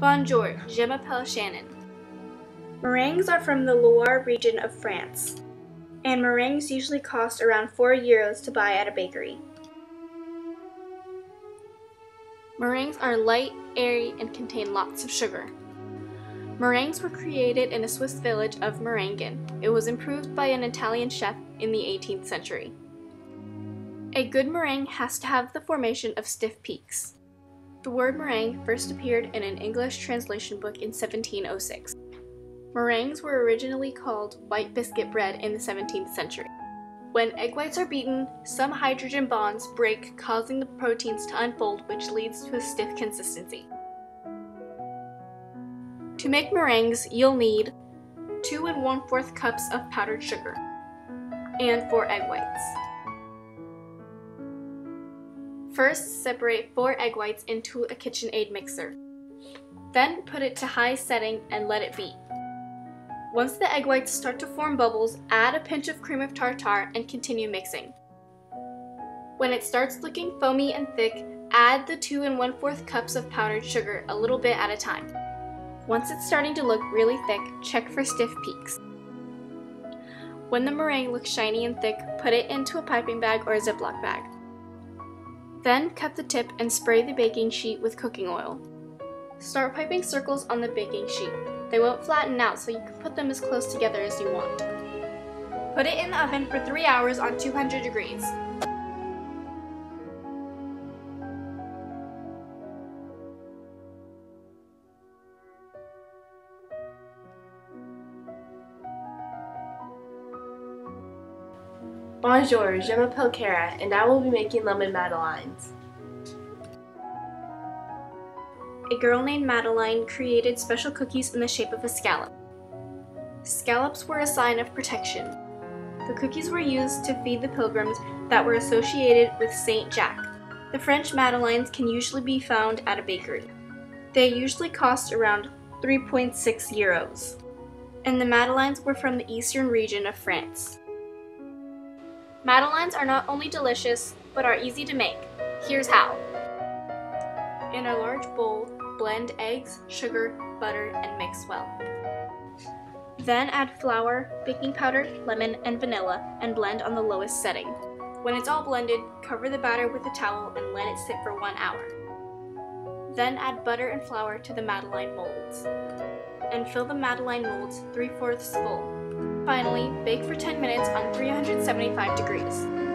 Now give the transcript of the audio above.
Bonjour, je m'appelle Shannon. Meringues are from the Loire region of France, and meringues usually cost around €4 to buy at a bakery. Meringues are light, airy, and contain lots of sugar. Meringues were created in a Swiss village of Meringen. It was improved by an Italian chef in the 18th century. A good meringue has to have the formation of stiff peaks. The word meringue first appeared in an English translation book in 1706. Meringues were originally called white biscuit bread in the 17th century. When egg whites are beaten, some hydrogen bonds break, causing the proteins to unfold, which leads to a stiff consistency. To make meringues, you'll need 2 1/4 cups of powdered sugar and 4 egg whites. First, separate 4 egg whites into a KitchenAid mixer. Then put it to high setting and let it beat. Once the egg whites start to form bubbles, add a pinch of cream of tartar and continue mixing. When it starts looking foamy and thick, add the 2 1/4 cups of powdered sugar a little bit at a time. Once it's starting to look really thick, check for stiff peaks. When the meringue looks shiny and thick, put it into a piping bag or a Ziploc bag. Then cut the tip and spray the baking sheet with cooking oil. Start piping circles on the baking sheet. They won't flatten out, so you can put them as close together as you want. Put it in the oven for 3 hours on 200 degrees. Bonjour, je m'appelle Kara, and I will be making lemon madeleines. A girl named Madeline created special cookies in the shape of a scallop. Scallops were a sign of protection. The cookies were used to feed the pilgrims that were associated with Saint Jack. The French madeleines can usually be found at a bakery. They usually cost around €3.6, and the madeleines were from the eastern region of France. Madeleines are not only delicious, but are easy to make. Here's how. In a large bowl, blend eggs, sugar, butter, and mix well. Then add flour, baking powder, lemon, and vanilla, and blend on the lowest setting. When it's all blended, cover the batter with a towel and let it sit for 1 hour. Then add butter and flour to the madeleine molds, and fill the madeleine molds 3/4 full. Finally, bake for 10 minutes on 375 degrees.